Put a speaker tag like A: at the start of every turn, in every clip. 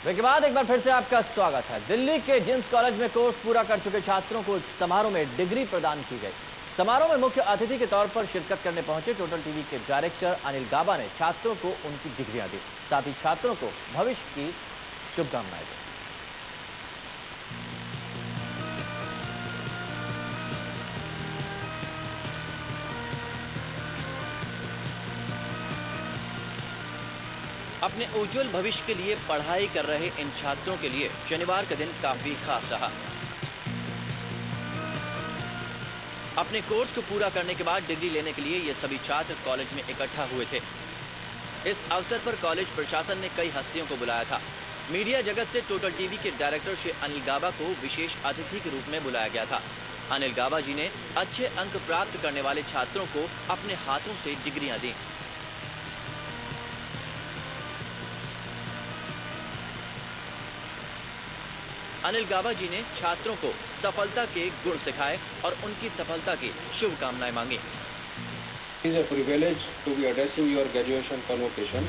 A: के बाद एक बार फिर से आपका स्वागत है। दिल्ली के जिन्स कॉलेज में कोर्स पूरा कर चुके छात्रों को समारोह में डिग्री प्रदान की गई। समारोह में मुख्य अतिथि के तौर पर शिरकत करने पहुंचे टोटल टीवी के डायरेक्टर अनिल गाबा ने छात्रों को उनकी डिग्रियां दी, साथ ही छात्रों को भविष्य की शुभकामनाएं दी।
B: अपने उज्जवल भविष्य के लिए पढ़ाई कर रहे इन छात्रों के लिए शनिवार का दिन काफी खास रहा। अपने कोर्स को पूरा करने के बाद डिग्री लेने के लिए ये सभी छात्र कॉलेज में इकट्ठा हुए थे। इस अवसर पर कॉलेज प्रशासन ने कई हस्तियों को बुलाया था। मीडिया जगत से टोटल टीवी के डायरेक्टर श्री अनिल गाबा को विशेष अतिथि के रूप में बुलाया गया था। अनिल गाबा जी ने अच्छे अंक प्राप्त करने वाले छात्रों को अपने हाथों से डिग्रियां दी। अनिल गाबा जी ने छात्रों को सफलता के गुण सिखाए और उनकी सफलता की शुभकामनाएं मांगी।
C: It is a privilege to be addressing your graduation convocation.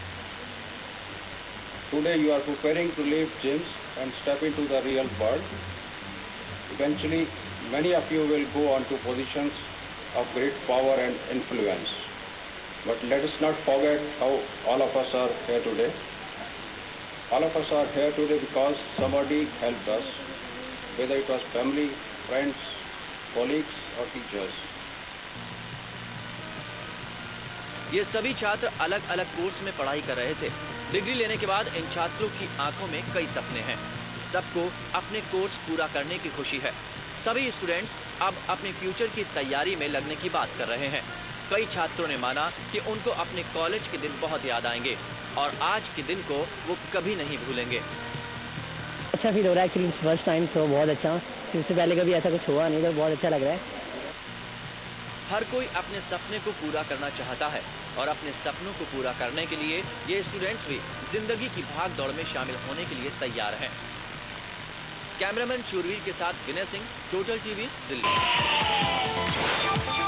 C: Today you are preparing to leave gyms and step into the real world. Eventually, many of you will go on to positions of great power and influence. But let us not forget how all of us are here today. All of us are here today because somebody helped us, whether it was family, friends, colleagues or teachers.
B: ये सभी छात्र अलग अलग course में पढ़ाई कर रहे थे। डिग्री लेने के बाद इन छात्रों की आंखों में कई सपने हैं। सबको अपने कोर्स पूरा करने की खुशी है। सभी स्टूडेंट्स अब अपने फ्यूचर की तैयारी में लगने की बात कर रहे हैं। कई छात्रों ने माना कि उनको अपने कॉलेज के दिन बहुत याद आएंगे और आज के दिन को वो कभी नहीं भूलेंगे।
D: अच्छा फील हो रहा है एक्चुअली, फर्स्ट टाइम तो बहुत अच्छा। इससे पहले कभी ऐसा कुछ हुआ नहीं, तो बहुत अच्छा लग रहा है।
B: हर कोई अपने सपने को पूरा करना चाहता है और अपने सपनों को पूरा करने के लिए ये स्टूडेंट्स भी जिंदगी की भाग दौड़ में शामिल होने के लिए तैयार हैं। कैमरामैन शूरवीर के साथ विनय सिंह, टोटल टीवी, दिल्ली।